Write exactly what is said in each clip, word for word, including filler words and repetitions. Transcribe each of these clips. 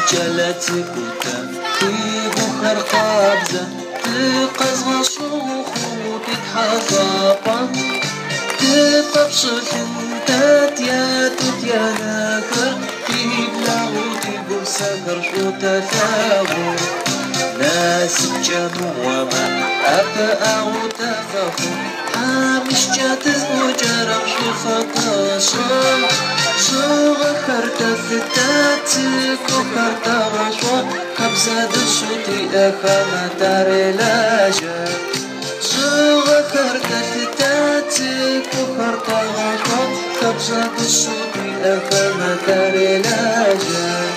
جلت كوتا في بخار قابزة تقزغ شوخ وتتحطابا تطبشك انت يا تتيا ناكر تبلغ وتقوم سكر شو تثابو ناس جموما أبقى وتفخو عامش جاتز وجرم شو خطاشا شو غكرت فتاتك وكرت غشوا خبزة دشوتي أخا دار لاجا شو غكرت فتاتك وكرت غشوا خبزة دشوتي أخا دار لاجا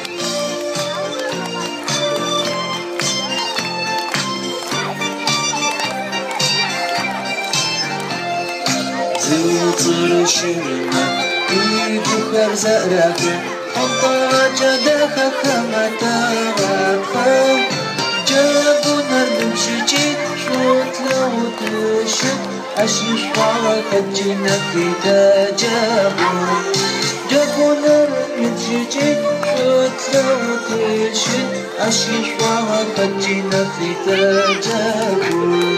زوطر شرنا بخار زرقة حطها جدها كما تغاقا جابوا نردم شجي شوت لو تشد أشيش وعاك الجنة في تجابوا جابوا نردم شجي شوت لو تشد أشيش وعاك الجنة في تجابوا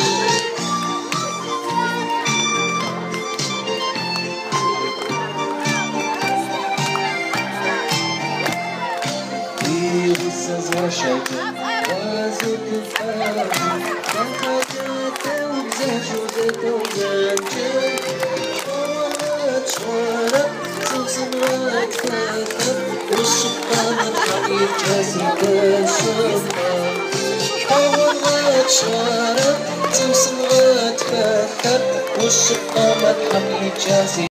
وشكل وازوت الفرح دخلت وبزاج وزيت وزاجت شوارت شوارت زوزن واتكاثر والسلطان الحقيق جازي بالسلطان شوارت شوارت زوزن واتكاثر والسلطان الحقيق جازي